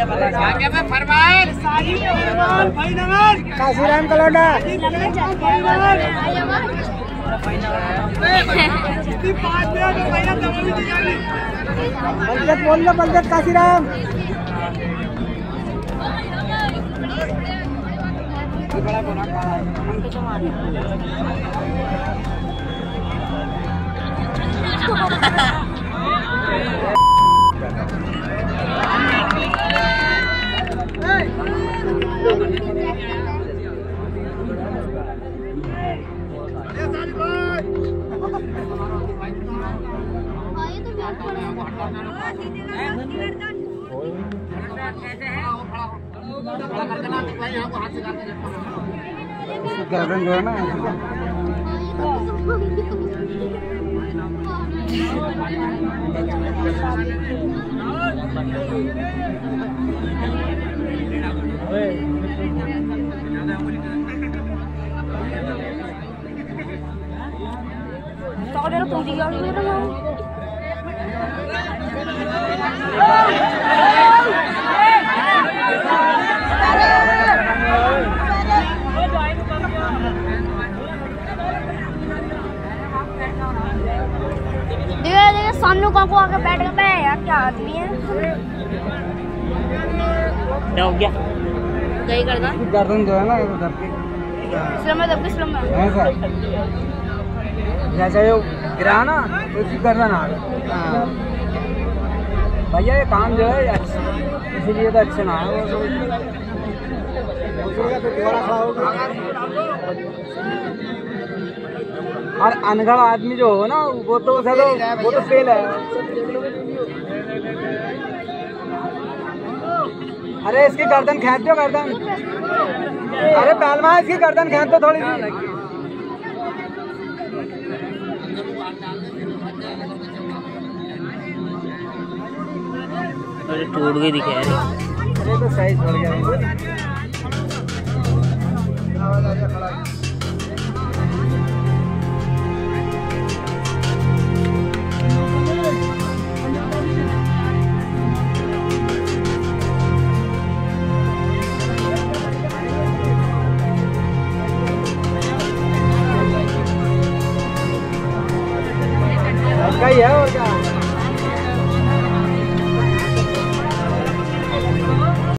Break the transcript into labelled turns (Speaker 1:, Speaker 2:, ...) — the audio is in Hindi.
Speaker 1: काशीराम कलौंडा बलदेव बोल लो, बलदेव काशीराम गर्दन जो है ना
Speaker 2: सामने को आके बैठ गए यार, क्या आदमी है।
Speaker 1: क्या हो गया?
Speaker 2: गई
Speaker 1: गर्दन जो है ना उधर जैसे वो गिरा ना उसकी गर्दन आ गई। भैया ये काम जो है इसीलिए तो अच्छे ना है। और अनगढ़ आदमी जो हो ना वो तो फेल है। अरे इसकी गर्दन खींच दो, गर्दन। अरे पहलवान इसकी गर्दन खींच दो थोड़ी सी।
Speaker 3: अरे टूट गई दिखे यार।
Speaker 1: अरे तो सही छोड़ गया।